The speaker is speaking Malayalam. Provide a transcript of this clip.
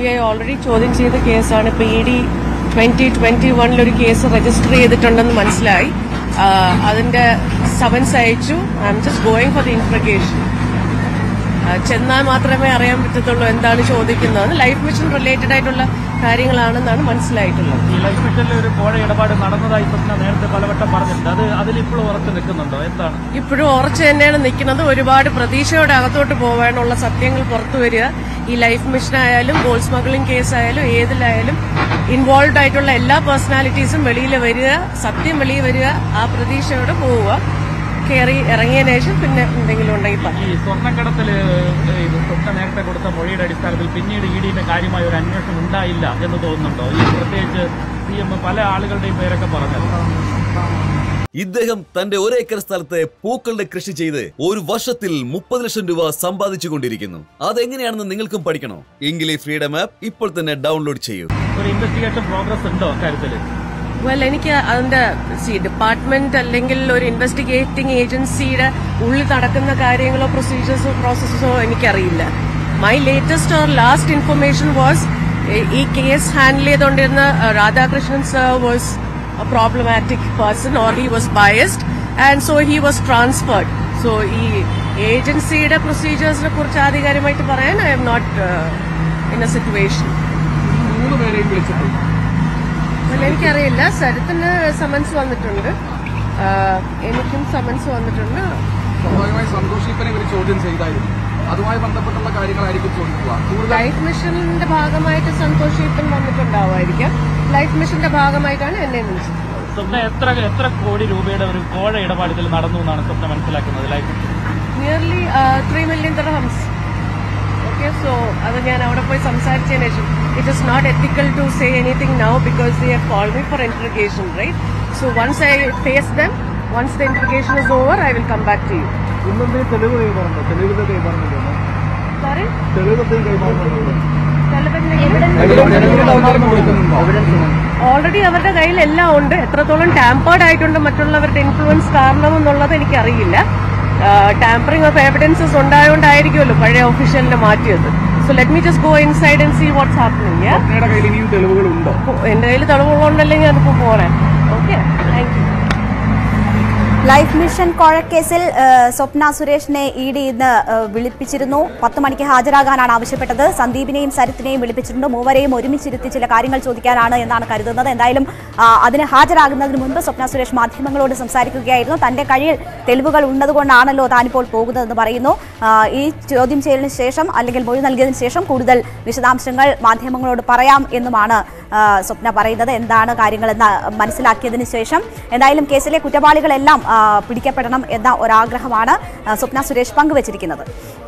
CBI already ചോദ്യം ചെയ്ത കേസാണ്. ഇപ്പോൾ ED 2021 ഒരു കേസ് രജിസ്റ്റർ ചെയ്തിട്ടുണ്ടെന്ന് മനസ്സിലായി. അതിന്റെ സമൻസ് അയച്ചു. I am just going for the interrogation. ചെന്നാൽ മാത്രമേ അറിയാൻ പറ്റത്തുള്ളൂ എന്താണ് ചോദിക്കുന്നത്. ലൈഫ് മിഷൻ റിലേറ്റഡ് ആയിട്ടുള്ള കാര്യങ്ങളാണെന്നാണ് മനസ്സിലായിട്ടുള്ളത്. ഈ ലൈഫ് മിഷനിൽ ഒരു കോഴ ഇടപാട് നടന്നതായി നേരത്തെ പലവട്ടം പറഞ്ഞിട്ടുണ്ട്. അതിലിപ്പോഴും ഉറച്ചു നിൽക്കുന്നുണ്ടോ? എന്താണ്? ഇപ്പോഴും ഉറച്ചു തന്നെയാണ് നിൽക്കുന്നത്. ഒരുപാട് പ്രതീക്ഷയോടെ അകത്തോട്ട് പോകാനുള്ള സത്യങ്ങൾ പുറത്തു വരിക. ഈ ലൈഫ് മിഷൻ ആയാലും ഗോൾഡ് സ്മഗ്ലിംഗ് കേസ് ആയാലും ഏതിലായാലും ഇൻവോൾവ് ആയിട്ടുള്ള എല്ലാ പേഴ്സണാലിറ്റീസും വെളിയിൽ വരിക, സത്യം വെളിയിൽ വരിക, ആ പ്രതീക്ഷയോടെ പോവുക. കയറി ഇറങ്ങിയതിനു ശേഷം പിന്നെ എന്തെങ്കിലും ഉണ്ടെങ്കിൽ ഈ സ്വർണ്ണക്കടത്തില് സ്വപ്ന നേരത്തെ കൊടുത്ത മൊഴിയുടെ അടിസ്ഥാനത്തിൽ പിന്നീട് EDയുടെ കാര്യമായ ഒരു അന്വേഷണം ഉണ്ടായില്ല എന്ന് തോന്നുന്നുണ്ടോ? ഈ പ്രത്യേകിച്ച് CM പല ആളുകളുടെയും പേരൊക്കെ പറഞ്ഞത്. ഇദ്ദേഹം തന്റെ ഒരേക്കർ സ്ഥലത്ത് പൂക്കളുടെ കൃഷി ചെയ്ത് ഒരു വർഷത്തിൽ 30 ലക്ഷം രൂപ സമ്പാദിച്ചുകൊണ്ടിരിക്കുന്നു. അതെങ്ങനെയാണെന്ന് നിങ്ങൾക്കും പഠിക്കണോ? എങ്കിൽ ഈ ഫ്രീഡം ആപ്പ് ഇപ്പോൾ തന്നെ ഡൗൺലോഡ് ചെയ്യൂ. ഒരു ഇൻവെസ്റ്റിഗേഷൻ പ്രോഗ്രസ് ഉണ്ടോ കാര്യത്തില്? എനിക്ക് അതിന്റെ ഡിപ്പാർട്ട്മെന്റ് അല്ലെങ്കിൽ ഒരു ഇൻവെസ്റ്റിഗേറ്റിംഗ് ഏജൻസിയുടെ ഉള്ളിൽ നടക്കുന്ന കാര്യങ്ങളോ പ്രൊസീജിയേഴ്സോ പ്രോസസ്സോ എനിക്കറിയില്ല. My latest or last information was ഈ കേസ് ഹാൻഡിൽ ചെയ്തുകൊണ്ടിരുന്ന Radhakrishnan sir was a problematic person or he was biased and so he was transferred. So ഈ ഏജൻസിയുടെ പ്രൊസീജിയേഴ്സിനെ കുറിച്ച് ആധികാരികമായിട്ട് പറയാൻ I am not in a situation. എനിക്കറിയില്ല. സരിത്തിന് സമൻസ് വന്നിട്ടുണ്ട്, എനിക്കും സമൻസ് വന്നിട്ടുണ്ട്. ലൈഫ് മിഷന്റെ ഭാഗമായിട്ട് സന്തോഷിപ്പൻ വന്നിട്ടുണ്ടാവുമായിരിക്കാം. ലൈഫ് മിഷന്റെ ഭാഗമായിട്ടാണ് എന്നെ വിളിച്ചത്. സ്വപ്ന എത്ര കോടി രൂപയുടെ ഒരു കോഴ ഇടപാടിൽ നടന്നു എന്നാണ് സ്വപ്ന മനസ്സിലാക്കുന്നത്? Life nearly 3 million dirhams. Okay, so അത് ഞാൻ അവിടെ പോയി സംസാരിച്ചതിന് ശേഷം it is not ethical to say anything now because they have called me for interrogation, right? So once I face them, once the interrogation is over, I will come back to you. Sorry? Already അവരുടെ കയ്യിൽ എല്ലാം ഉണ്ട്. എത്രത്തോളം ടാമ്പേർഡ് ആയിട്ടുണ്ട് മറ്റുള്ളവരുടെ ഇൻഫ്ലുവൻസ് കാരണമെന്നുള്ളത് എനിക്കറിയില്ല. ടാമ്പറിംഗ് ഓഫ് എവിഡൻസസ് ഉണ്ടായോണ്ടായിരിക്കുമല്ലോ പഴയ ഒഫീഷ്യലിനെ മാറ്റിയത്. So let me just go inside and see what's happening. എന്റെ കയ്യിൽ തെളിവുകളുണ്ടല്ലേ ഞാനിപ്പോ പോണേ. Okay, thank you. Life mission കോഴക്കേസിൽ സ്വപ്ന സുരേഷിനെ ED ഇന്ന് വിളിപ്പിച്ചിരുന്നു. 10 മണിക്ക് ഹാജരാകാനാണ് ആവശ്യപ്പെട്ടത്. സന്ദീപിനെയും സരിത്തിനെയും വിളിപ്പിച്ചിട്ടുണ്ട്. മൂവരെയും ഒരുമിച്ചിരുത്തി ചില കാര്യങ്ങൾ ചോദിക്കാനാണ് എന്നാണ് കരുതുന്നത്. എന്തായാലും അതിന് ഹാജരാകുന്നതിന് മുൻപ് സ്വപ്ന സുരേഷ് മാധ്യമങ്ങളോട് സംസാരിക്കുകയായിരുന്നു. തന്റെ കയ്യിൽ തെളിവുകൾ ഉള്ളതുകൊണ്ടാണല്ലോ താനിപ്പോൾ പോകുന്നതെന്ന് പറയുന്നു. ഈ ചോദ്യം ചെയ്യലിന് ശേഷം അല്ലെങ്കിൽ മൊഴി നൽകിയതിനു ശേഷം കൂടുതൽ വിശദാംശങ്ങൾ മാധ്യമങ്ങളോട് പറയാം എന്നുമാണ് സ്വപ്ന പറയുന്നത്. എന്താണ് കാര്യങ്ങളെന്ന് മനസ്സിലാക്കിയതിനു ശേഷം എന്തായാലും കേസിലെ കുറ്റവാളികളെല്ലാം പിടിക്കപ്പെടണം എന്ന ഒരാഗ്രഹമാണ് സ്വപ്ന സുരേഷ് പങ്കുവച്ചിരിക്കുന്നത്.